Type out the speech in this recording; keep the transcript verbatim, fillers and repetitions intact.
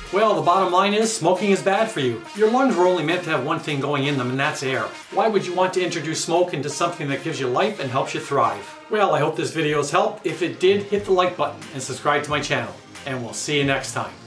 Well, the bottom line is, smoking is bad for you. Your lungs were only meant to have one thing going in them, and that's air. Why would you want to introduce smoke into something that gives you life and helps you thrive? Well, I hope this video has helped. If it did, hit the like button and subscribe to my channel. And we'll see you next time.